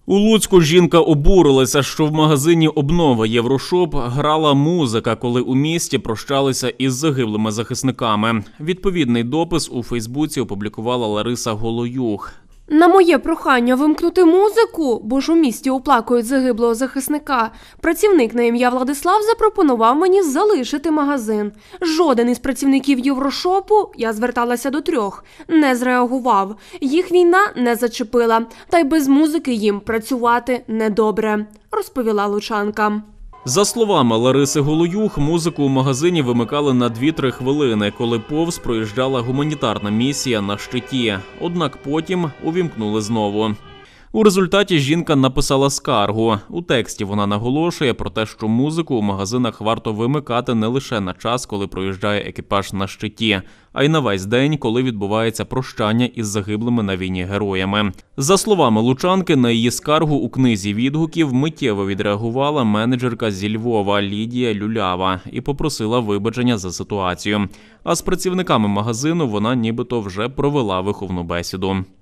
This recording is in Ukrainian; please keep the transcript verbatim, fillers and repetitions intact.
У Луцьку жінка обурилася, що в магазині «Обнова Єврошоп» грала музика, коли у місті прощалися із загиблими захисниками. Відповідний допис у Фейсбуці опублікувала Лариса Голоюх. На моє прохання вимкнути музику, бо ж у місті оплакують загиблого захисника, працівник на ім'я Владислав запропонував мені залишити магазин. Жоден із працівників Єврошопу, я зверталася до трьох, не зреагував. Їх війна не зачепила, та й без музики їм працювати недобре, розповіла лучанка. За словами Лариси Голоюх, музику у магазині вимикали на дві-три хвилини, коли повз проїжджала гуманітарна місія на щиті. Однак потім увімкнули знову. У результаті жінка написала скаргу. У тексті вона наголошує про те, що музику у магазинах варто вимикати не лише на час, коли проїжджає екіпаж на щиті, а й на весь день, коли відбувається прощання із загиблими на війні героями. За словами лучанки, на її скаргу у книзі відгуків миттєво відреагувала менеджерка зі Львова Лідія Люлява і попросила вибачення за ситуацію. А з працівниками магазину вона нібито вже провела виховну бесіду.